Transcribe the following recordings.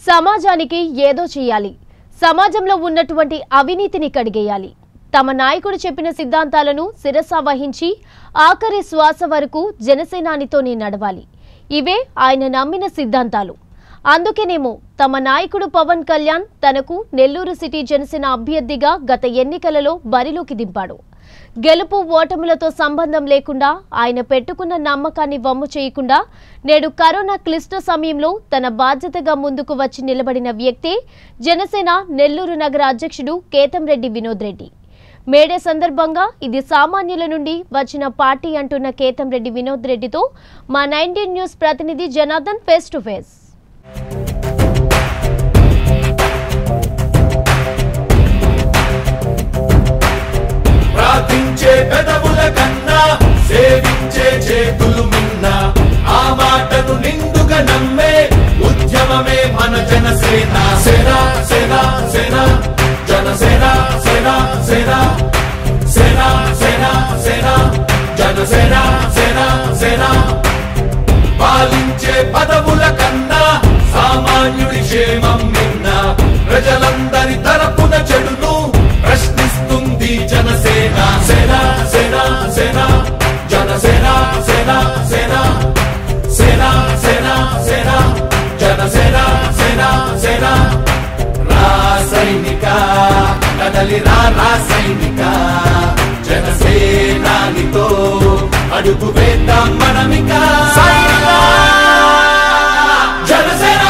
సమాజానికి ఏదో చేయాలి. సమాజంలో ఉన్నటువంటి అవినీతిని కడిగేయాలి. తమ నాయకుడు చెప్పిన సిద్ధాంతాలను శిరస వహించి ఆఖరి శ్వాస వరకు జనసేనానితోనే నడవాలి. ఇవే ఆయన నమ్మిన సిద్ధాంతాలు. అందుకేనేమో తమ నాయకుడు పవన్ కళ్యాణ్ తనకు నెల్లూరు సిటీ జనసేన అభ్యర్థిగా గత ఎన్నికలలో బరిలోకి దింపాడు. గెలుపు ఓటములతో సంబంధం లేకుండా ఆయన పెట్టుకున్న నమ్మకాన్ని వమ్ము చేయకుండా నేడు కరోనా క్లిష్ట సమయంలో తన బాధ్యతగా ముందుకు వచ్చి నిలబడిన వ్యక్తే జనసేన నెల్లూరు నగర అధ్యక్షుడు కేతంరెడ్డి వినోద్ రెడ్డి. మేడే సందర్భంగా ఇది సామాన్యుల నుండి వచ్చిన పార్టీ అంటున్న కేతంరెడ్డి వినోద్ రెడ్డితో మా 19 న్యూస్ ప్రతినిధి జనార్దన్ ఫేస్ టు ఫేస్. ప్రార్థించే పెదవుల కన్నా సేవించే చేతులు మిన్న ఆ మాటను నిండుగా నమ్మే ఉద్యమమే మన జనసేన. సేన సేన సేన జనసేన సేన సేన సేన సేన సేన జనసేన సేన సేన. పాలించే పదవుల కన్నా సామాన్యుడి క్షేమం మిన్న ప్రజలందరి తరపున చెడును ప్రశ్నిస్తుంది జనసేన. సేన సేన సేన జనసేన సేన సేన సేన సేన సేన జనసేన సేన సేన. రాసైనిక కదలి రాసైనిక జనసేనానితో అడుగు వేద్దాం మనమిక. జనసేన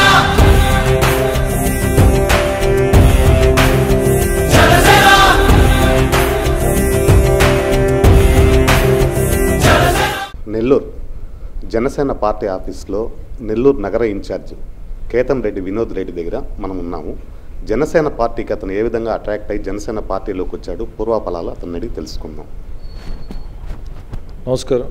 నెల్లూరు జనసేన పార్టీ ఆఫీస్లో నెల్లూరు నగర ఇన్ఛార్జ్ కేతంరెడ్డి వినోద్ రెడ్డి దగ్గర మనం ఉన్నాము. జనసేన పార్టీకి అతను ఏ విధంగా అట్రాక్ట్ అయ్యి జనసేన పార్టీలోకి వచ్చాడు, పూర్వాపలాలు అతన్ని అడిగి తెలుసుకుందాం. నమస్కారం.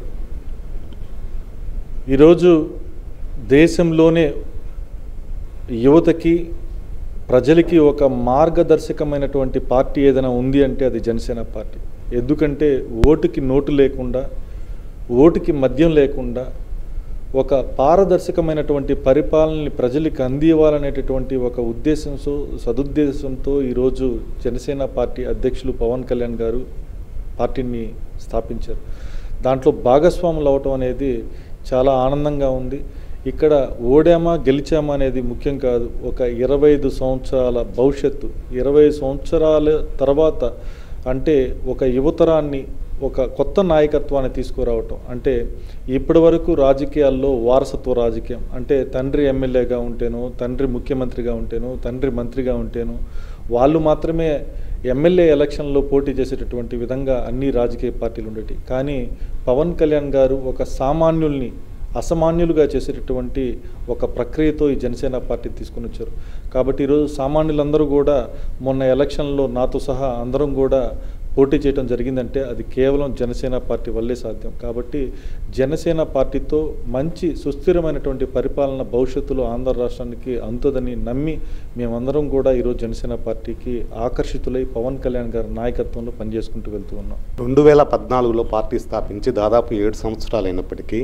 ఈరోజు దేశంలోనే యువతకి ప్రజలకి ఒక మార్గదర్శకమైనటువంటి పార్టీ ఏదైనా ఉంది అంటే అది జనసేన పార్టీ. ఎందుకంటే ఓటుకి నోటు లేకుండా, ఓటుకి మద్యం లేకుండా ఒక పారదర్శకమైనటువంటి పరిపాలనని ప్రజలకు అందివ్వాలనేటటువంటి ఒక ఉద్దేశంతో, సదుద్దేశంతో ఈరోజు జనసేన పార్టీ అధ్యక్షులు పవన్ కళ్యాణ్ గారు పార్టీని స్థాపించారు. దాంట్లో భాగస్వాములు అవటం అనేది చాలా ఆనందంగా ఉంది. ఇక్కడ ఓడామా గెలిచామా అనేది ముఖ్యం కాదు. ఒక 25 సంవత్సరాల భవిష్యత్తు, 20 సంవత్సరాల తర్వాత అంటే ఒక యువతరాన్ని, ఒక కొత్త నాయకత్వాన్ని తీసుకురావటం. అంటే ఇప్పటి వరకు రాజకీయాల్లో వారసత్వ రాజకీయం అంటే తండ్రి ఎమ్మెల్యేగా ఉంటేనో, తండ్రి ముఖ్యమంత్రిగా ఉంటేనో, తండ్రి మంత్రిగా ఉంటేనో వాళ్ళు మాత్రమే ఎమ్మెల్యే ఎలక్షన్లో పోటీ చేసేటటువంటి విధంగా అన్ని రాజకీయ పార్టీలు ఉండేవి. కానీ పవన్ కళ్యాణ్ గారు ఒక సామాన్యుల్ని అసామాన్యులుగా చేసేటటువంటి ఒక ప్రక్రియతో ఈ జనసేన పార్టీ తీసుకుని వచ్చారు. కాబట్టి ఈరోజు సామాన్యులందరూ కూడా మొన్న ఎలక్షన్లో నాతో సహా అందరం కూడా పోటీ చేయడం జరిగిందంటే అది కేవలం జనసేన పార్టీ వల్లే సాధ్యం. కాబట్టి జనసేన పార్టీతో మంచి సుస్థిరమైనటువంటి పరిపాలన భవిష్యత్తులో ఆంధ్ర రాష్ట్రానికి అందుతుందని నమ్మి మేమందరం కూడా ఈరోజు జనసేన పార్టీకి ఆకర్షితులై పవన్ కళ్యాణ్ గారి నాయకత్వంలో పనిచేసుకుంటూ వెళ్తూ ఉన్నాం. 2014లో పార్టీ స్థాపించి దాదాపు 7 సంవత్సరాలు అయినప్పటికీ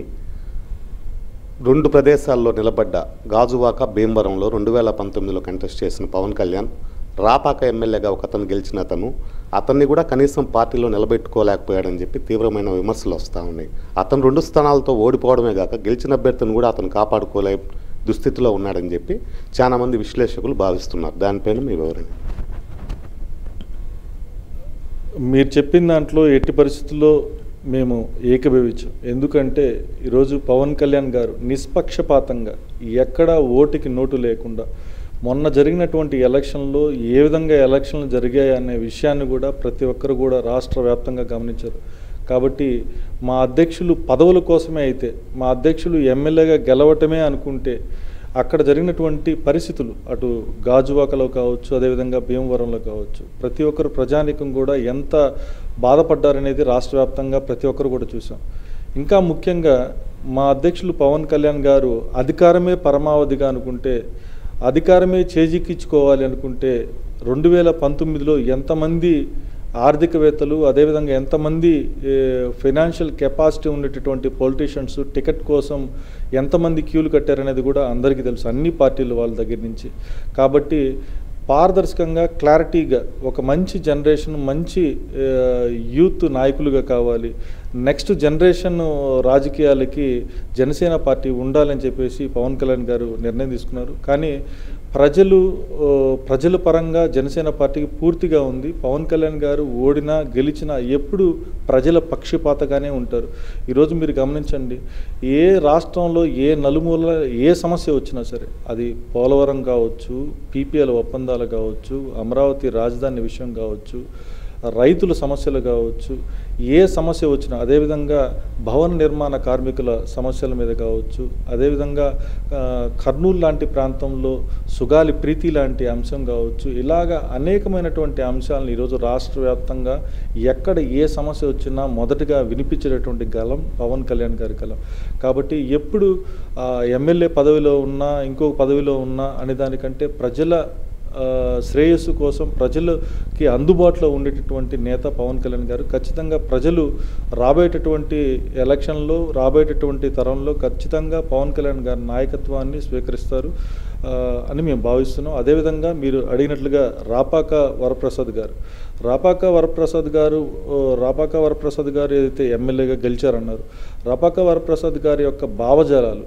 2 ప్రదేశాల్లో నిలబడ్డ గాజువాక, భీమవరంలో 2019లో కంటెస్ట్ చేసిన పవన్ కళ్యాణ్ రాపాక ఎమ్మెల్యేగా ఒక అతను గెలిచిన అతన్ని కూడా కనీసం పార్టీలో నిలబెట్టుకోలేకపోయాడని చెప్పి తీవ్రమైన విమర్శలు వస్తూ ఉన్నాయి. అతను 2 స్థానాలతో ఓడిపోవడమే కాక గెలిచిన అభ్యర్థిని కూడా అతను కాపాడుకోలే దుస్థితిలో ఉన్నాడని చెప్పి చాలామంది విశ్లేషకులు భావిస్తున్నారు. దానిపైన మీ వివరణ. మీరు చెప్పిన దాంట్లో ఎట్టి పరిస్థితుల్లో మేము ఏకీభవించాం. ఎందుకంటే ఈరోజు పవన్ కళ్యాణ్ గారు నిష్పక్షపాతంగా ఎక్కడా ఓటుకి నోటు లేకుండా మొన్న జరిగినటువంటి ఎలక్షన్లో ఏ విధంగా ఎలక్షన్లు జరిగాయి అనే విషయాన్ని కూడా ప్రతి ఒక్కరు కూడా రాష్ట్ర వ్యాప్తంగా గమనించారు. కాబట్టి మా అధ్యక్షులు పదవుల కోసమే అయితే, మా అధ్యక్షులు ఎమ్మెల్యేగా గెలవటమే అనుకుంటే అక్కడ జరిగినటువంటి పరిస్థితులు అటు గాజువాకలో కావచ్చు, అదేవిధంగా భీమవరంలో కావచ్చు, ప్రతి ఒక్కరు ప్రజానీకం కూడా ఎంత బాధపడ్డారనేది రాష్ట్ర వ్యాప్తంగా ప్రతి ఒక్కరు కూడా చూసాం. ఇంకా ముఖ్యంగా మా అధ్యక్షులు పవన్ కళ్యాణ్ గారు అధికారమే పరమావధిగా అనుకుంటే, అధికారమే చేజిక్కించుకోవాలి అనుకుంటే 2019లో ఎంతమంది ఆర్థికవేత్తలు, అదేవిధంగా ఎంతమంది ఫైనాన్షియల్ కెపాసిటీ ఉండేటటువంటి పొలిటీషియన్స్ టికెట్ కోసం ఎంతమంది క్యూలు కట్టారనేది కూడా అందరికీ తెలుసు, అన్ని పార్టీలు వాళ్ళ దగ్గర నుంచి. కాబట్టి పారదర్శకంగా, క్లారిటీగా ఒక మంచి జనరేషన్, మంచి యూత్ నాయకులుగా కావాలి, నెక్స్ట్ జనరేషన్ రాజకీయాలకి జనసేన పార్టీ ఉండాలని చెప్పేసి పవన్ కళ్యాణ్ గారు నిర్ణయం తీసుకున్నారు. కానీ ప్రజల పరంగా జనసేన పార్టీకి పూర్తిగా ఉంది. పవన్ కళ్యాణ్ గారు ఓడినా గెలిచినా ఎప్పుడు ప్రజల పక్షపాతగానే ఉంటారు. ఈరోజు మీరు గమనించండి, ఏ రాష్ట్రంలో ఏ నలుమూల ఏ సమస్య వచ్చినా సరే, అది పోలవరం కావచ్చు, పీపీఎల్ ఒప్పందాలు కావచ్చు, అమరావతి రాజధాని విషయం కావచ్చు, రైతుల సమస్యలు కావచ్చు, ఏ సమస్య వచ్చినా, అదేవిధంగా భవన నిర్మాణ కార్మికుల సమస్యల మీద కావచ్చు, అదేవిధంగా కర్నూలు లాంటి ప్రాంతంలో సుగాలి ప్రీతి లాంటి అంశం కావచ్చు, ఇలాగా అనేకమైనటువంటి అంశాలను ఈరోజు రాష్ట్ర వ్యాప్తంగా ఎక్కడ ఏ సమస్య వచ్చినా మొదటగా వినిపించేటటువంటి గలం పవన్ కళ్యాణ్ గారి గలం. కాబట్టి ఎప్పుడు ఎమ్మెల్యే పదవిలో ఉన్నా, ఇంకొక పదవిలో ఉన్నా అనే దానికంటే ప్రజల శ్రేయస్సు కోసం, ప్రజలకి అందుబాటులో ఉండేటటువంటి నేత పవన్ కళ్యాణ్ గారు. ఖచ్చితంగా ప్రజలు రాబోయేటటువంటి ఎలక్షన్లో, రాబోయేటటువంటి తరంలో ఖచ్చితంగా పవన్ కళ్యాణ్ గారి నాయకత్వాన్ని స్వీకరిస్తారు అని మేము భావిస్తున్నాం. అదేవిధంగా మీరు అడిగినట్లుగా రాపాక వరప్రసాద్ గారు ఏదైతే ఎమ్మెల్యేగా గెలిచారన్నారు, రాపాక వరప్రసాద్ గారి యొక్క భావజాలాలు,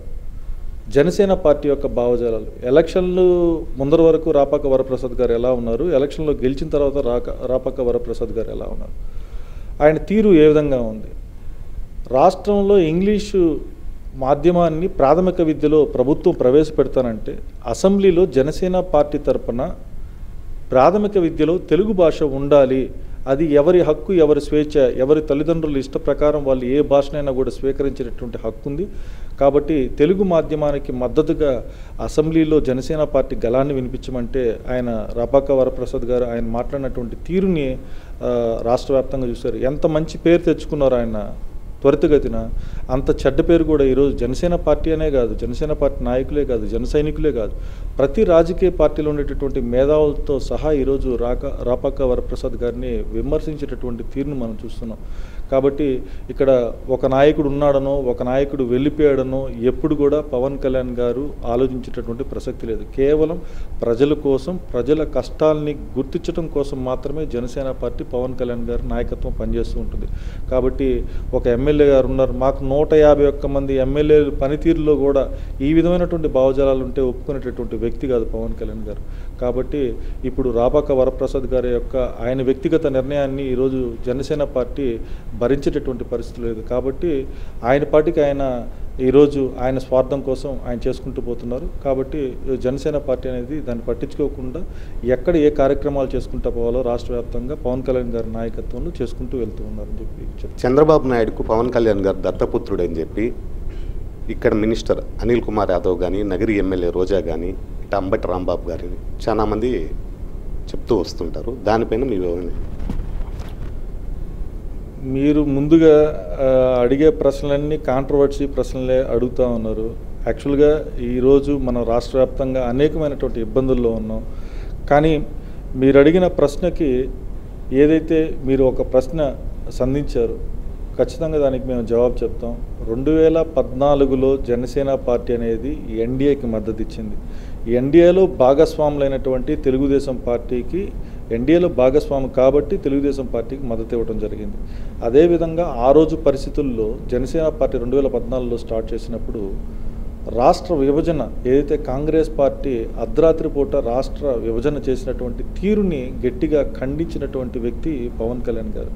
జనసేన పార్టీ యొక్క భావజాలాలు, ఎలక్షన్లు ముందర వరకు రాపాక వరప్రసాద్ గారు ఎలా ఉన్నారు, ఎలక్షన్లో గెలిచిన తర్వాత రాపాక వరప్రసాద్ గారు ఎలా ఉన్నారు, ఆయన తీరు ఏ విధంగా ఉంది, రాష్ట్రంలో ఇంగ్లీషు మాధ్యమాన్ని ప్రాథమిక విద్యలో ప్రభుత్వం ప్రవేశపెడతానంటే అసెంబ్లీలో జనసేన పార్టీ తరపున ప్రాథమిక విద్యలో తెలుగు భాష ఉండాలి, అది ఎవరి హక్కు, ఎవరి స్వేచ్ఛ, ఎవరి తల్లిదండ్రుల ఇష్ట ప్రకారం వాళ్ళు ఏ భాషనైనా కూడా స్వీకరించేటటువంటి హక్కు ఉంది. కాబట్టి తెలుగు మాధ్యమానికి మద్దతుగా అసెంబ్లీలో జనసేన పార్టీ గళాన్ని వినిపించమంటే ఆయన రాపాక వరప్రసాద్ గారు ఆయన మాట్లాడినటువంటి తీరుని రాష్ట్ర వ్యాప్తంగా చూశారు. ఎంత మంచి పేరు తెచ్చుకున్నారు ఆయన త్వరితగతిన, అంత చెడ్డ పేరు కూడా ఈరోజు జనసేన పార్టీ అనే కాదు, జనసేన పార్టీ నాయకులే కాదు, జన సైనికులే కాదు, ప్రతి రాజకీయ పార్టీలో ఉండేటటువంటి మేధావులతో సహా ఈరోజు రాపాక వరప్రసాద్ గారిని విమర్శించేటటువంటి తీరును మనం చూస్తున్నాం. కాబట్టి ఇక్కడ ఒక నాయకుడు ఉన్నాడనో, ఒక నాయకుడు వెళ్ళిపోయాడనో ఎప్పుడు కూడా పవన్ కళ్యాణ్ గారు ఆలోచించేటటువంటి ప్రసక్తి లేదు. కేవలం ప్రజల కోసం, ప్రజల కష్టాలని గుర్తించడం కోసం మాత్రమే జనసేన పార్టీ పవన్ కళ్యాణ్ గారు నాయకత్వం పనిచేస్తూ ఉంటుంది. కాబట్టి ఒక ఎమ్మెల్యే గారు ఉన్నారు, మాకు 151 మంది ఎమ్మెల్యేలు పనితీరులో కూడా ఈ విధమైనటువంటి భావజాలాలు ఉంటే ఒప్పుకునేటటువంటి వ్యక్తి కాదు పవన్ కళ్యాణ్ గారు. కాబట్టి ఇప్పుడు రాపాక వరప్రసాద్ గారి యొక్క ఆయన వ్యక్తిగత నిర్ణయాన్ని ఈరోజు జనసేన పార్టీ భరించేటటువంటి పరిస్థితి లేదు. కాబట్టి ఆయన పార్టీకి ఆయన ఈరోజు ఆయన స్వార్థం కోసం ఆయన చేసుకుంటూ పోతున్నారు. కాబట్టి జనసేన పార్టీ అనేది దాన్ని పట్టించుకోకుండా ఎక్కడ ఏ కార్యక్రమాలు చేసుకుంటూ పోవాలో రాష్ట్ర వ్యాప్తంగా పవన్ కళ్యాణ్ గారి నాయకత్వంలో చేసుకుంటూ వెళ్తూ ఉన్నారని చెప్పి చంద్రబాబు నాయుడుకు పవన్ కళ్యాణ్ గారు దత్తపుత్రుడని చెప్పి ఇక్కడ మినిస్టర్ అనిల్ కుమార్ యాదవ్ కానీ, నగరి ఎమ్మెల్యే రోజా కానీ, ఇటు అంబటి రాంబాబు గారిని చాలామంది చెప్తూ వస్తుంటారు. దానిపైన మీ వివరణ. మీరు ముందుగా అడిగే ప్రశ్నలన్నీ కాంట్రవర్సీ ప్రశ్నలే అడుగుతూ ఉన్నారు. యాక్చువల్గా ఈరోజు మనం రాష్ట్ర వ్యాప్తంగా అనేకమైనటువంటి ఇబ్బందుల్లో ఉన్నాం. కానీ మీరు అడిగిన ప్రశ్నకి ఏదైతే మీరు ఒక ప్రశ్న సంధించారు, ఖచ్చితంగా దానికి మేము జవాబు చెప్తాం. 2014లో జనసేన పార్టీ అనేది ఎన్డీఏకి మద్దతు ఇచ్చింది. ఎన్డీఏలో భాగస్వాములైనటువంటి తెలుగుదేశం పార్టీకి, ఎన్డీఏలో భాగస్వామి కాబట్టి తెలుగుదేశం పార్టీకి మద్దతు ఇవ్వడం జరిగింది. అదేవిధంగా ఆ రోజు పరిస్థితుల్లో జనసేన పార్టీ 2014లో స్టార్ట్ చేసినప్పుడు రాష్ట్ర విభజన ఏదైతే కాంగ్రెస్ పార్టీ అర్ధరాత్రి పూట రాష్ట్ర విభజన చేసినటువంటి తీరుని గట్టిగా ఖండించినటువంటి వ్యక్తి పవన్ కళ్యాణ్ గారు.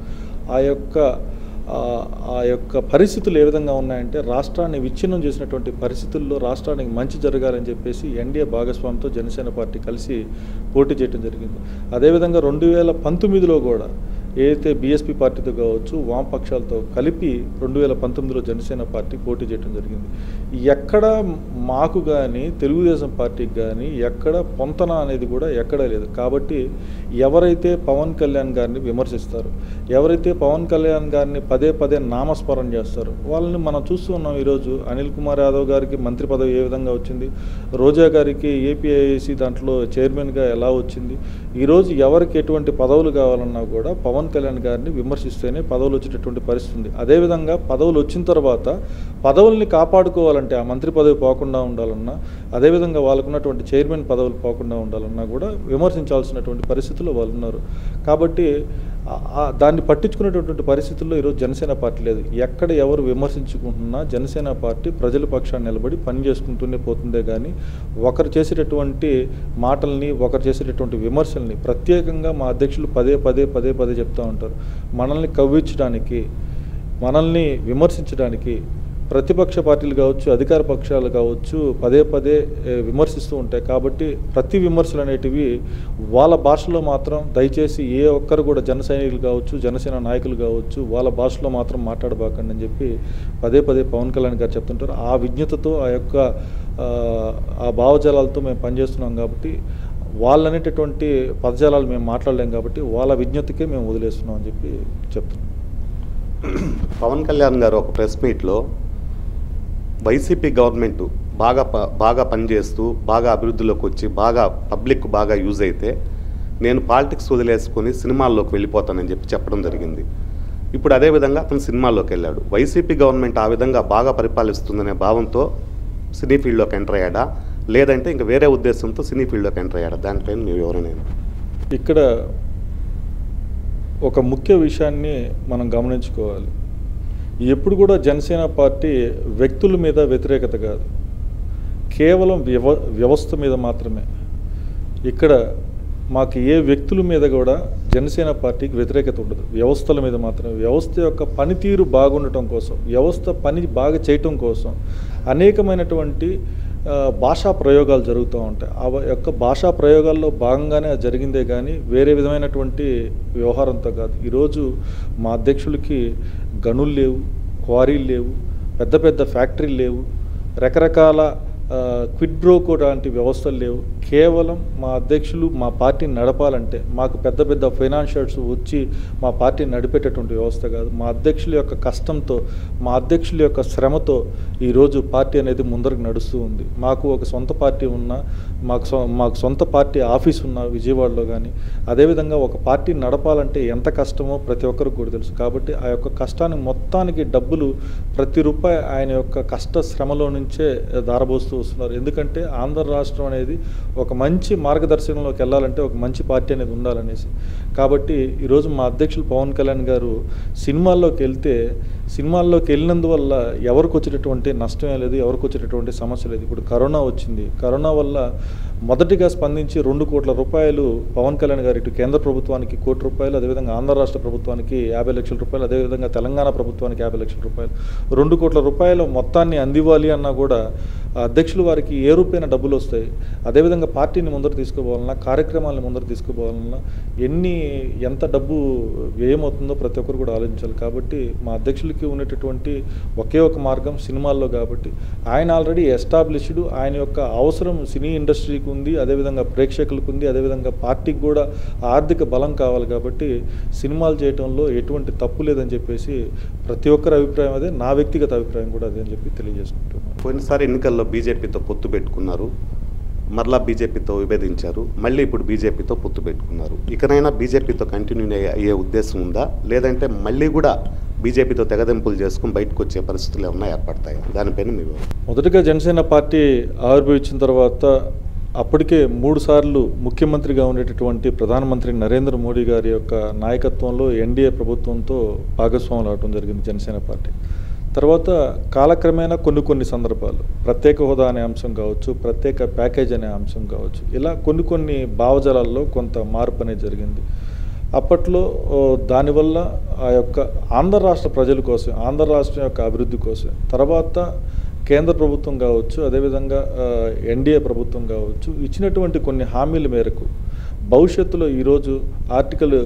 ఆ యొక్క పరిస్థితులు ఏ విధంగా ఉన్నాయంటే, రాష్ట్రాన్ని విచ్ఛిన్నం చేసినటువంటి పరిస్థితుల్లో రాష్ట్రానికి మంచి జరగాలని చెప్పేసి ఎన్డీఏ భాగస్వామితో జనసేన పార్టీ కలిసి పోటీ చేయడం జరిగింది. అదేవిధంగా 2019లో కూడా ఏదైతే బీఎస్పీ పార్టీతో కావచ్చు, వామపక్షాలతో కలిపి 2019లో జనసేన పార్టీ పోటీ చేయడం జరిగింది. ఎక్కడ మాకు కానీ, తెలుగుదేశం పార్టీకి కానీ ఎక్కడ పొంతన అనేది కూడా ఎక్కడా లేదు. కాబట్టి ఎవరైతే పవన్ కళ్యాణ్ గారిని విమర్శిస్తారో, ఎవరైతే పవన్ కళ్యాణ్ గారిని పదే పదే నామస్మరణ చేస్తారో వాళ్ళని మనం చూస్తూ ఉన్నాం. ఈరోజు అనిల్ కుమార్ యాదవ్ గారికి మంత్రి పదవి ఏ విధంగా వచ్చింది, రోజా గారికి ఏపీఐఏసీ దాంట్లో చైర్మన్గా ఎలా వచ్చింది, ఈరోజు ఎవరికి ఎటువంటి పదవులు కావాలన్నా కూడా పవన్ పవన్ కళ్యాణ్ గారిని విమర్శిస్తేనే పదవులు వచ్చేటటువంటి పరిస్థితి ఉంది. అదేవిధంగా పదవులు వచ్చిన తర్వాత పదవుల్ని కాపాడుకోవాలంటే ఆ మంత్రి పదవి పోకుండా ఉండాలన్నా, అదేవిధంగా వాళ్ళకున్నటువంటి చైర్మన్ పదవులు పోకుండా ఉండాలన్నా కూడా విమర్శించాల్సినటువంటి పరిస్థితుల్లో వాళ్ళు ఉన్నారు. కాబట్టి దాన్ని పట్టించుకునేటటువంటి పరిస్థితుల్లో ఈరోజు జనసేన పార్టీ లేదు. ఎక్కడ ఎవరు విమర్శించుకుంటున్నా జనసేన పార్టీ ప్రజల పక్షాన్ని నిలబడి పని చేసుకుంటూనే పోతుందే కానీ ఒకరు చేసేటటువంటి మాటల్ని, ఒకరు చేసేటటువంటి విమర్శల్ని ప్రత్యేకంగా మా అధ్యక్షులు పదే పదే చెప్తూ ఉంటారు. మనల్ని కవ్వించడానికి, మనల్ని విమర్శించడానికి ప్రతిపక్ష పార్టీలు కావచ్చు, అధికార పక్షాలు కావచ్చు పదే విమర్శిస్తూ ఉంటాయి. కాబట్టి ప్రతి విమర్శలు అనేటివి వాళ్ళ భాషలో మాత్రం దయచేసి ఏ ఒక్కరు కూడా జన సైనికులు కావచ్చు, జనసేన నాయకులు కావచ్చు వాళ్ళ భాషలో మాత్రం మాట్లాడబాకండి అని చెప్పి పదే పవన్ కళ్యాణ్ గారు చెప్తుంటారు. ఆ విజ్ఞతతో ఆ భావజాలాలతో మేము పనిచేస్తున్నాం కాబట్టి వాళ్ళు అనేటటువంటి పదజాలాలు మేము మాట్లాడలేం కాబట్టి వాళ్ళ విజ్ఞతకే మేము వదిలేస్తున్నాం అని చెప్పి చెప్తున్నాం. పవన్ కళ్యాణ్ గారు ఒక ప్రెస్ మీట్లో వైసీపీ గవర్నమెంట్ బాగా పనిచేస్తూ బాగా అభివృద్ధిలోకి వచ్చి పబ్లిక్ బాగా యూజ్ అయితే నేను పాలిటిక్స్ వదిలేసుకొని సినిమాల్లోకి వెళ్ళిపోతానని చెప్పడం జరిగింది. ఇప్పుడు అదేవిధంగా అతను సినిమాల్లోకి వెళ్ళాడు. వైసీపీ గవర్నమెంట్ ఆ విధంగా బాగా పరిపాలిస్తుందనే భావంతో సినీ ఫీల్డ్లోకి ఎంటర్ అయ్యాడా, లేదంటే ఇంకా వేరే ఉద్దేశంతో సినీ ఫీల్డ్లోకి ఎంటర్ అయ్యాడా? దానిపైన మీరు ఎవరైనా ఇక్కడ ఒక ముఖ్య విషయాన్ని మనం గమనించుకోవాలి. ఎప్పుడు కూడా జనసేన పార్టీ వ్యక్తుల మీద వ్యతిరేకత కాదు, కేవలం వ్యవస్థ మీద మాత్రమే. ఇక్కడ మాకు ఏ వ్యక్తుల మీద కూడా జనసేన పార్టీకి వ్యతిరేకత ఉండదు, వ్యవస్థల మీద మాత్రమే. వ్యవస్థ యొక్క పనితీరు బాగుండటం కోసం, వ్యవస్థ పని బాగా చేయటం కోసం అనేకమైనటువంటి భాషా ప్రయోగాలు జరుగుతూ ఉంటాయి. ఆ యొక్క భాషా ప్రయోగాల్లో భాగంగానే అది జరిగిందే కానీ వేరే విధమైనటువంటి వ్యవహారంతో కాదు. ఈరోజు మా అధ్యక్షులకి గనులు లేవు, క్వారీలు లేవు, పెద్ద ఫ్యాక్టరీలు లేవు, రకరకాల క్విడ్ బ్రోకో లాంటి వ్యవస్థలు లేవు. కేవలం మా అధ్యక్షులు మా పార్టీని నడపాలంటే మాకు పెద్ద ఫైనాన్షియర్స్ వచ్చి మా పార్టీని నడిపేటటువంటి వ్యవస్థ కాదు. మా అధ్యక్షుల యొక్క కష్టంతో, మా అధ్యక్షుల యొక్క శ్రమతో ఈరోజు పార్టీ అనేది ముందరకు నడుస్తూ ఉంది. మాకు ఒక సొంత పార్టీ ఉన్నా, మాకు సొంత పార్టీ ఆఫీస్ ఉన్నా విజయవాడలో కానీ, అదేవిధంగా ఒక పార్టీని నడపాలంటే ఎంత కష్టమో ప్రతి ఒక్కరికి కూడా తెలుసు. కాబట్టి ఆ యొక్క కష్టానికి మొత్తానికి డబ్బులు ప్రతి రూపాయి ఆయన యొక్క కష్ట శ్రమలో నుంచే దారబోస్తూ వస్తున్నారు. ఎందుకంటే ఆంధ్ర రాష్ట్రం అనేది ఒక మంచి మార్గదర్శకంలోకి వెళ్ళాలంటే ఒక మంచి పార్టీ అనేది ఉండాలనేసి. కాబట్టి ఈరోజు మా అధ్యక్షులు పవన్ కళ్యాణ్ గారు సినిమాల్లోకి వెళ్ళినందువల్ల ఎవరికి వచ్చేటటువంటి నష్టమే లేదు, ఎవరికి వచ్చేటటువంటి సమస్య లేదు. ఇప్పుడు కరోనా వచ్చింది. కరోనా వల్ల మొదటిగా స్పందించి 2 కోట్ల రూపాయలు పవన్ కళ్యాణ్ గారు ఇటు కేంద్ర ప్రభుత్వానికి 1 కోటి రూపాయలు, అదేవిధంగా ఆంధ్ర రాష్ట్ర ప్రభుత్వానికి 50 లక్షల రూపాయలు, అదేవిధంగా తెలంగాణ ప్రభుత్వానికి 50 లక్షల రూపాయలు, 2 కోట్ల రూపాయలు మొత్తాన్ని అందివ్వాలి అన్నా కూడా అధ్యక్షులు వారికి ఏ రూపాయన డబ్బులు వస్తాయి. అదేవిధంగా పార్టీని ముందరు తీసుకుపోవాలన్నా, కార్యక్రమాలను ముందరు తీసుకుపోవాలన్నా ఎంత డబ్బు వ్యయమవుతుందో ప్రతి ఒక్కరు కూడా ఆలోచించాలి. కాబట్టి మా అధ్యక్షులకి ఉన్నటువంటి ఒకే ఒక మార్గం సినిమాల్లో. కాబట్టి ఆయన ఆల్రెడీ ఎస్టాబ్లిష్డ్, ఆయన యొక్క అవసరం సినీ ఇండస్ట్రీకి ఉంది, అదేవిధంగా ప్రేక్షకులకు ఉంది, అదేవిధంగా పార్టీకి కూడా ఆర్థిక బలం కావాలి. కాబట్టి సినిమాలు చేయడంలో ఎటువంటి తప్పు లేదని చెప్పేసి ప్రతి ఒక్కరి అభిప్రాయం అదే, నా వ్యక్తిగత అభిప్రాయం కూడా అదే అని చెప్పి తెలియజేసుకుంటున్నాను. పోయినసారి ఎన్నికల్లో బీజేపీతో పొత్తు పెట్టుకున్నారు, మరలా బీజేపీతో విభేదించారు, మళ్ళీ ఇప్పుడు బీజేపీతో పొత్తు పెట్టుకున్నారు. ఇకనైనా బీజేపీతో కంటిన్యూ అయ్యే ఉద్దేశం ఉందా, లేదంటే మళ్ళీ కూడా బీజేపీతో తెగదెంపులు చేసుకుని బయటకు వచ్చే పరిస్థితులు ఏమన్నా ఏర్పడతాయి? దానిపైన మీరు మొదటిగా జనసేన పార్టీ ఆవిర్భవించిన తర్వాత అప్పటికే 3 సార్లు ముఖ్యమంత్రిగా ఉండేటటువంటి ప్రధానమంత్రి నరేంద్ర మోడీ గారి యొక్క నాయకత్వంలో ఎన్డీఏ ప్రభుత్వంతో భాగస్వాములు అవడం జరిగింది జనసేన పార్టీ. తర్వాత కాలక్రమేణా కొన్ని సందర్భాలు ప్రత్యేక హోదా అనే అంశం కావచ్చు, ప్రత్యేక ప్యాకేజ్ అనే అంశం కావచ్చు, ఇలా కొన్ని భావజాలాల్లో కొంత మార్పు అనేది జరిగింది. అప్పట్లో దానివల్ల ఆ యొక్క ఆంధ్ర రాష్ట్ర ప్రజల కోసం, ఆంధ్ర రాష్ట్రం యొక్క అభివృద్ధి కోసం, తర్వాత కేంద్ర ప్రభుత్వం కావచ్చు, అదేవిధంగా ఎన్డీఏ ప్రభుత్వం కావచ్చు ఇచ్చినటువంటి కొన్ని హామీల మేరకు భవిష్యత్తులో ఈరోజు ఆర్టికల్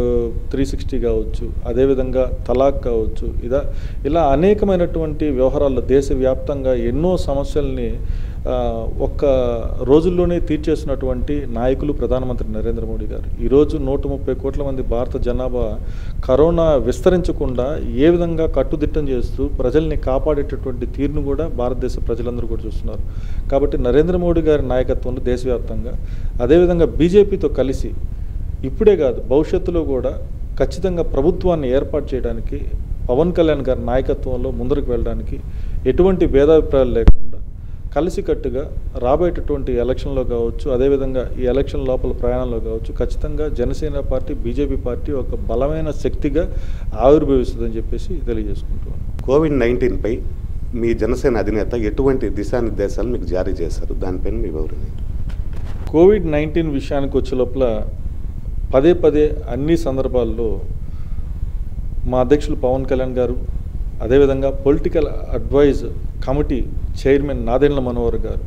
360 కావచ్చు, అదేవిధంగా తలాక్ కావచ్చు, ఇలా అనేకమైనటువంటి వ్యవహారాల్లో దేశవ్యాప్తంగా ఎన్నో సమస్యల్ని ఒక్క రోజుల్లోనే తీర్చేసినటువంటి నాయకులు ప్రధానమంత్రి నరేంద్ర మోడీ గారు. ఈరోజు 130 కోట్ల మంది భారత జనాభా కరోనా విస్తరించకుండా ఏ విధంగా కట్టుదిట్టం చేస్తూ ప్రజల్ని కాపాడేటటువంటి తీరును కూడా భారతదేశ ప్రజలందరూ కూడా చూస్తున్నారు. కాబట్టి నరేంద్ర మోడీ గారి నాయకత్వంలో దేశవ్యాప్తంగా, అదేవిధంగా బీజేపీతో కలిసి ఇప్పుడే కాదు భవిష్యత్తులో కూడా ఖచ్చితంగా ప్రభుత్వాన్ని ఏర్పాటు చేయడానికి పవన్ కళ్యాణ్ గారి నాయకత్వంలో ముందరకు వెళ్ళడానికి ఎటువంటి భేదాభిప్రాయాలు లేకుండా కలిసికట్టుగా రాబోయేటటువంటి ఎలక్షన్లో కావచ్చు, అదేవిధంగా ఈ ఎలక్షన్ లోపల ప్రయాణంలో కావచ్చు, ఖచ్చితంగా జనసేన పార్టీ, బీజేపీ పార్టీ ఒక బలమైన శక్తిగా ఆవిర్భవిస్తుందని చెప్పేసి తెలియజేసుకుంటున్నాను. కోవిడ్-19పై మీ జనసేన అధినేత ఎటువంటి దిశానిర్దేశాలు మీకు జారీ చేశారు? దానిపైన మీ వివరణ. కోవిడ్-19 విషయానికి వచ్చే లోపల పదే పదే అన్ని సందర్భాల్లో మా అధ్యక్షులు పవన్ కళ్యాణ్ గారు, అదేవిధంగా political advise committee chairman Nadendla Manohar garu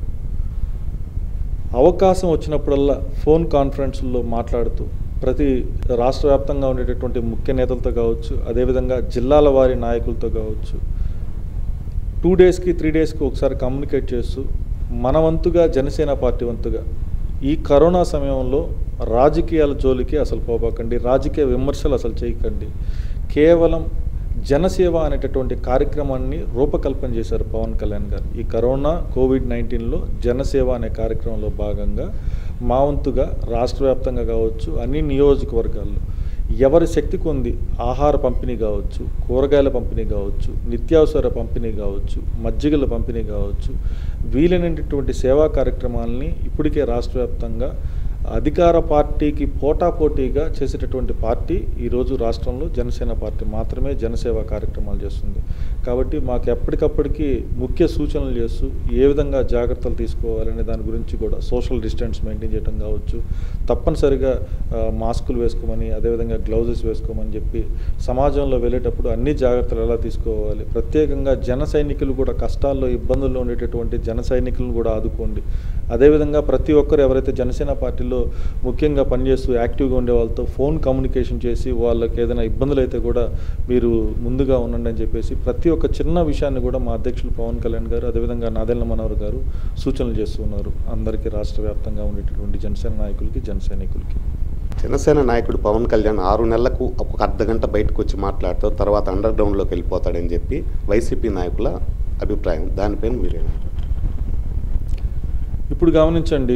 అవకాశం వచ్చినప్పుడల్లా ఫోన్ కాన్ఫరెన్స్లో మాట్లాడుతూ ప్రతి రాష్ట్ర వ్యాప్తంగా ఉండేటటువంటి ముఖ్య నేతలతో కావచ్చు, అదేవిధంగా జిల్లాల వారి నాయకులతో కావచ్చు 2 డేస్కి 3 డేస్కి ఒకసారి కమ్యూనికేట్ చేస్తూ మన వంతుగా, జనసేన పార్టీ వంతుగా ఈ కరోనా సమయంలో రాజకీయాల జోలికి అసలు పోబాకండి, రాజకీయ విమర్శలు అసలు చేయకండి, కేవలం జనసేవ అనేటటువంటి కార్యక్రమాన్ని రూపకల్పన చేశారు పవన్ కళ్యాణ్ గారు. ఈ కరోనా కోవిడ్-19లో జనసేవ అనే కార్యక్రమంలో భాగంగా మా వంతుగా రాష్ట్ర వ్యాప్తంగా కావచ్చు, అన్ని నియోజకవర్గాల్లో ఎవరి శక్తి కొంది ఆహార పంపిణీ కావచ్చు, కూరగాయల పంపిణీ కావచ్చు, నిత్యావసర పంపిణీ కావచ్చు, మజ్జిగల పంపిణీ కావచ్చు, వీలైనటువంటి సేవా కార్యక్రమాలని ఇప్పటికే రాష్ట్ర వ్యాప్తంగా అధికార పార్టీకి పోటాపోటీగా చేసేటటువంటి పార్టీ ఈరోజు రాష్ట్రంలో జనసేన పార్టీ మాత్రమే జనసేవ కార్యక్రమాలు చేస్తుంది. కాబట్టి మాకు ఎప్పటికప్పటికీ ముఖ్య సూచనలు చేస్తూ ఏ విధంగా జాగ్రత్తలు తీసుకోవాలనే దాని గురించి కూడా సోషల్ డిస్టెన్స్ మెయింటైన్ చేయడం కావచ్చు, తప్పనిసరిగా మాస్కులు వేసుకోమని, అదేవిధంగా గ్లౌజెస్ వేసుకోమని చెప్పి సమాజంలో వెళ్ళేటప్పుడు అన్ని జాగ్రత్తలు ఎలా తీసుకోవాలి, ప్రత్యేకంగా జన సైనికులు కూడా కష్టాల్లో ఇబ్బందుల్లో ఉండేటటువంటి జన సైనికులను కూడా ఆదుకోండి. అదేవిధంగా ప్రతి ఒక్కరు ఎవరైతే జనసేన పార్టీలో ముఖ్యంగా పనిచేస్తూ యాక్టివ్గా ఉండే వాళ్ళతో ఫోన్ కమ్యూనికేషన్ చేసి వాళ్ళకి ఏదైనా ఇబ్బందులు అయితే కూడా మీరు ముందుగా ఉండండి అని చెప్పేసి ప్రతి ఒక్క చిన్న విషయాన్ని కూడా మా అధ్యక్షులు పవన్ కళ్యాణ్ గారు, అదేవిధంగా నాదెండ్ల మనోహర్ గారు సూచనలు చేస్తున్నారు అందరికీ, రాష్ట్ర వ్యాప్తంగా ఉండేటటువంటి జనసేన నాయకులకి, జన సైనికులకి. జనసేన నాయకుడు పవన్ కళ్యాణ్ 6 నెలలకు ఒక అర్ధగంట బయటకు వచ్చి మాట్లాడుతూ తర్వాత అండర్ గ్రౌండ్లోకి వెళ్ళిపోతాడని చెప్పి వైసీపీ నాయకుల అభిప్రాయం. దానిపైన మీరేమంటారు? ఇప్పుడు గమనించండి,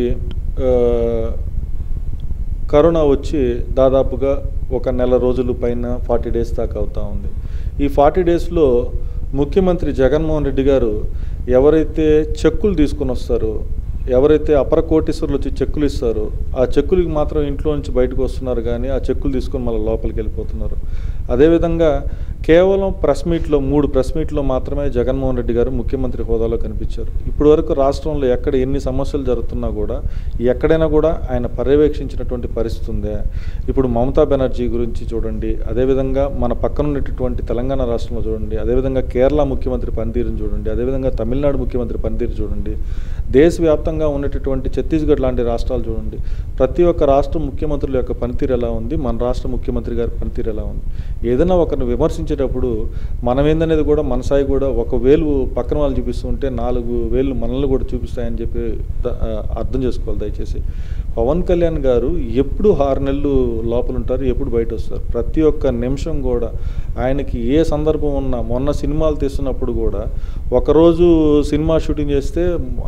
కరోనా వచ్చి దాదాపుగా ఒక నెల రోజుల పైన 40 డేస్ దాకా అవుతూ ఉంది. ఈ 40 డేస్లో ముఖ్యమంత్రి జగన్మోహన్ రెడ్డి గారు ఎవరైతే చెక్కులు తీసుకొని వస్తారో, ఎవరైతే అపర కోటీశ్వరులు వచ్చి చెక్కులు ఇస్తారో ఆ చెక్కులకి మాత్రం ఇంట్లో నుంచి బయటకు వస్తున్నారు, కానీ ఆ చెక్కులు తీసుకొని మళ్ళీ లోపలికి వెళ్ళిపోతున్నారు. అదేవిధంగా కేవలం ప్రెస్ మీట్లో 3 ప్రెస్ మీట్లో మాత్రమే జగన్మోహన్ రెడ్డి గారు ముఖ్యమంత్రి హోదాలో కనిపించారు. ఇప్పటి వరకు రాష్ట్రంలో ఎక్కడ ఎన్ని సమస్యలు జరుగుతున్నా కూడా ఎక్కడైనా కూడా ఆయన పర్యవేక్షించినటువంటి పరిస్థితి ఉందే. ఇప్పుడు మమతా బెనర్జీ గురించి చూడండి, అదేవిధంగా మన పక్కన ఉన్నటువంటి తెలంగాణ రాష్ట్రంలో చూడండి, అదేవిధంగా కేరళ ముఖ్యమంత్రి పనితీరుని చూడండి, అదేవిధంగా తమిళనాడు ముఖ్యమంత్రి పనితీరు చూడండి, దేశవ్యాప్తంగా ఉన్నటువంటి ఛత్తీస్గఢ్ లాంటి రాష్ట్రాలు చూడండి, ప్రతి ఒక్క రాష్ట్ర ముఖ్యమంత్రుల యొక్క పనితీరు ఎలా ఉంది, మన రాష్ట్ర ముఖ్యమంత్రి గారి పనితీరు ఎలా ఉంది. ఏదైనా ఒకరిని విమర్శించేటప్పుడు మనం ఏందనేది కూడా మన సాయి కూడా 1 వేలు పక్కన వాళ్ళు చూపిస్తుంటే 4 వేలు మనల్ని కూడా చూపిస్తాయని చెప్పి అర్థం చేసుకోవాలి దయచేసి. పవన్ కళ్యాణ్ గారు ఎప్పుడు 6 నెలలు లోపల ఉంటారు, ఎప్పుడు బయట వస్తారు. ప్రతి ఒక్క నిమిషం కూడా ఆయనకి ఏ సందర్భం ఉన్నా, మొన్న సినిమాలు తీస్తున్నప్పుడు కూడా ఒకరోజు సినిమా షూటింగ్ చేస్తే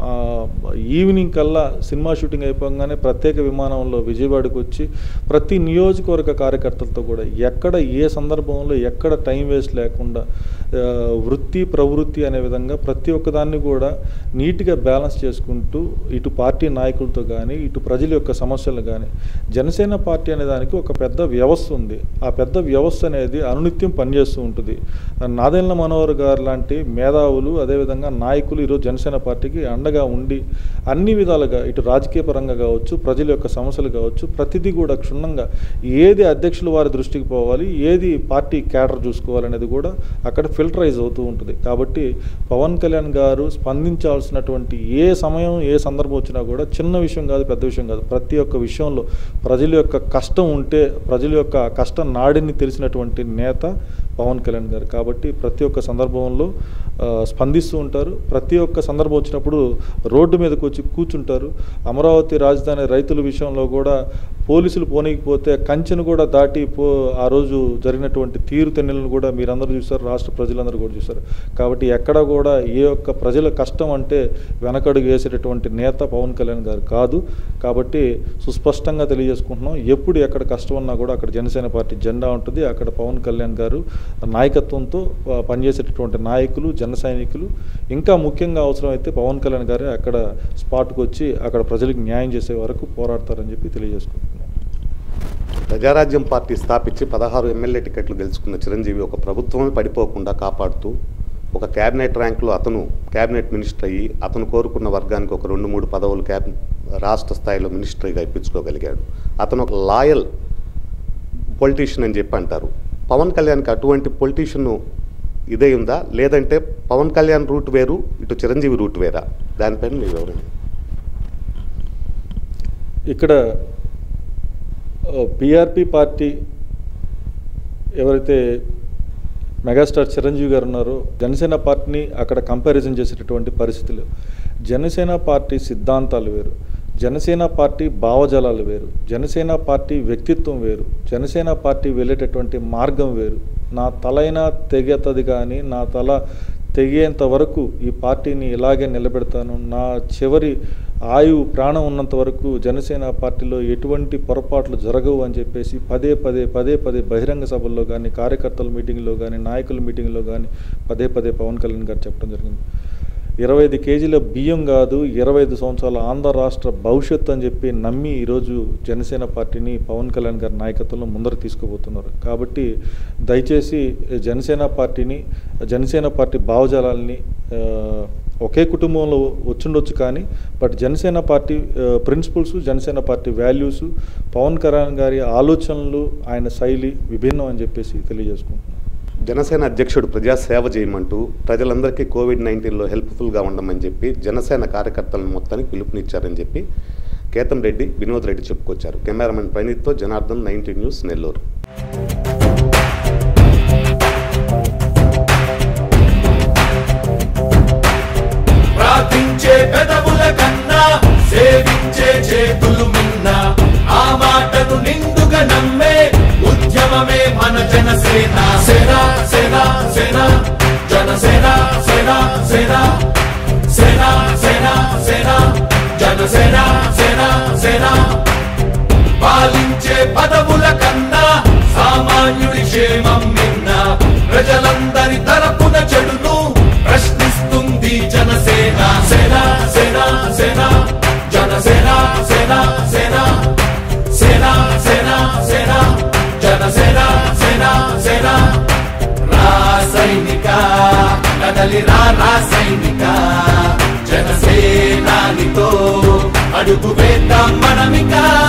ఈవినింగ్ కల్లా సినిమా షూటింగ్ అయిపోగానే ప్రత్యేక విమానంలో విజయవాడకు వచ్చి ప్రతి నియోజకవర్గ కార్యకర్తలతో కూడా ఎక్కడ ఏ సందర్భంలో ఎక్కడ టైం వేస్ట్ లేకుండా వృత్తి ప్రవృత్తి అనే విధంగా ప్రతి ఒక్కదాన్ని కూడా నీట్గా బ్యాలెన్స్ చేసుకుంటూ ఇటు పార్టీ నాయకులతో కానీ ఇటు ప్రజల యొక్క సమస్యలు కానీ, జనసేన పార్టీ అనే దానికి ఒక పెద్ద వ్యవస్థ ఉంది. ఆ పెద్ద వ్యవస్థ అనేది అనునిత్యం పనిచేస్తూ ఉంటుంది. నాదెండ్ల మనోహర్ గారు లాంటి మేధావులు, అదేవిధంగా నాయకులు ఈరోజు జనసేన పార్టీకి అండగా ఉండి అన్ని విధాలుగా ఇటు రాజకీయ పరంగా కావచ్చు, ప్రజల యొక్క సమస్యలు కావచ్చు, ప్రతిదీ కూడా క్షుణ్ణంగా ఏది అధ్యక్షుల వారి దృష్టికి పోవాలి, ఏది పార్టీ క్యాడర్ చూసుకోవాలనేది కూడా అక్కడ ఫిల్టరైజ్ అవుతూ ఉంటుంది. కాబట్టి పవన్ కళ్యాణ్ గారు స్పందించాల్సినటువంటి ఏ సమయం ఏ సందర్భం వచ్చినా కూడా చిన్న విషయం కాదు, పెద్ద విషయం కాదు, ప్రతి ఒక్క విషయంలో ప్రజల యొక్క కష్టం ఉంటే ప్రజల యొక్క కష్ట నాడిని తెలిసినటువంటి నేత పవన్ కళ్యాణ్ గారు. కాబట్టి ప్రతి ఒక్క సందర్భంలో స్పందిస్తూ ఉంటారు. ప్రతి ఒక్క సందర్భం వచ్చినప్పుడు రోడ్డు మీదకి వచ్చి కూర్చుంటారు. అమరావతి రాజధాని రైతుల విషయంలో కూడా పోలీసులు పోనీకపోతే కంచెను కూడా దాటి ఆ రోజు జరిగినటువంటి తీరుతెన్నులను కూడా మీరందరూ చూస్తారు, రాష్ట్ర ప్రజలందరూ కూడా చూస్తారు. కాబట్టి ఎక్కడ కూడా ఏ ఒక్క ప్రజల కష్టం అంటే వెనకడుగు వేసేటటువంటి నేత పవన్ కళ్యాణ్ గారు కాదు. కాబట్టి సుస్పష్టంగా తెలియజేసుకుంటున్నాం, ఎప్పుడు ఎక్కడ కష్టం ఉన్నా కూడా అక్కడ జనసేన పార్టీ జెండా ఉంటుంది. అక్కడ పవన్ కళ్యాణ్ గారు నాయకత్వంతో పనిచేసేటటువంటి నాయకులు, జన సైనికులు, ఇంకా ముఖ్యంగా అవసరమైతే పవన్ కళ్యాణ్ గారే అక్కడ స్పాట్కి వచ్చి అక్కడ ప్రజలకు న్యాయం చేసే వరకు పోరాడతారని చెప్పి తెలియజేసుకుంటున్నాం. ప్రజారాజ్యం పార్టీ స్థాపించి 16 ఎమ్మెల్యే టికెట్లు గెలుచుకున్న చిరంజీవి ఒక ప్రభుత్వమే పడిపోకుండా కాపాడుతూ ఒక క్యాబినెట్ ర్యాంకులో అతను క్యాబినెట్ మినిస్టర్ అయ్యి అతను కోరుకున్న వర్గానికి ఒక 2-3 పదవులు రాష్ట్ర స్థాయిలో మినిస్టర్గా ఇప్పించుకోగలిగాడు. అతను ఒక లాయల్ పొలిటీషియన్ అని చెప్పి అంటారు. పవన్ కళ్యాణ్కి అటువంటి పొలిటీషియన్ ఇదే ఉందా, లేదంటే పవన్ కళ్యాణ్ రూట్ వేరు, ఇటు చిరంజీవి రూట్ వేరా? దానిపైన మీరు ఎవరైనా ఇక్కడ పిఆర్పి పార్టీ ఎవరైతే మెగాస్టార్ చిరంజీవి గారు ఉన్నారో జనసేన పార్టీని అక్కడ కంపారిజన్ చేసేటటువంటి పరిస్థితులు. జనసేన పార్టీ సిద్ధాంతాలు వేరు, జనసేన పార్టీ భావజాలాలు వేరు, జనసేన పార్టీ వ్యక్తిత్వం వేరు, జనసేన పార్టీ వెళ్ళేటటువంటి మార్గం వేరు. నా తలైనా తెగేతది కానీ నా తల తెగేంత వరకు ఈ పార్టీని ఇలాగే నిలబెడతాను, నా చివరి ఆయువు ప్రాణం ఉన్నంత వరకు జనసేన పార్టీలో ఎటువంటి పొరపాట్లు జరగవు అని చెప్పేసి పదే పదే బహిరంగ సభల్లో కానీ, కార్యకర్తల మీటింగ్లో కానీ, నాయకుల మీటింగ్లో కానీ పదే పవన్ కళ్యాణ్ గారు చెప్పడం జరిగింది. 25 కేజీల బియ్యం కాదు, 25 సంవత్సరాల ఆంధ్ర రాష్ట్ర భవిష్యత్తు అని చెప్పి నమ్మి ఈరోజు జనసేన పార్టీని పవన్ కళ్యాణ్ గారి నాయకత్వంలో ముందరకు తీసుకుపోతున్నారు. కాబట్టి దయచేసి జనసేన పార్టీని, జనసేన పార్టీ భావజాలాల్ని ఒకే కుటుంబంలో వచ్చిండొచ్చు కానీ but Janasena party principles, Janasena party values, Pawan Kalyan గారి ఆలోచనలు, ఆయన శైలి విభిన్నం అని చెప్పేసి తెలియజేసుకుంటున్నాం. జనసేన అధ్యక్షుడు ప్రజాసేవ చేయమంటూ ప్రజలందరికీ కోవిడ్-19లో హెల్ప్ఫుల్గా ఉండమని చెప్పి జనసేన కార్యకర్తలను మొత్తానికి పిలుపునిచ్చారని చెప్పి కేతం రెడ్డి, వినోద్ రెడ్డి చెప్పుకొచ్చారు. కెమెరామెన్ ప్రణీత్తో జనార్దన్, 19 న్యూస్, నెల్లూరు. ప్రార్థించే పెదవుల కన్నా సేవించే చేతులు మిన్నా, ఆ మాటను నిండుగా నమ్మే ఉద్యమమే మన జనసేన. సేన సేన సేన జనసేన, సేన సేన సేన సేన సేన జనసేన, సేన సేన. పాలించే పదవుల కన్నా సామాన్యుడి క్షేమం మిన్న, ప్రజలందరి తరపున చెడును ప్రశ్నిస్తుంది జనసేన. సేన సేన సేన జనసేన, సేన సేన సేన సేన సేన జనసేన, సేన సేన. రాసైనిక కదలి రాసైనిక, జనసేనానితో అడుగు వేద్దాం మనమిక.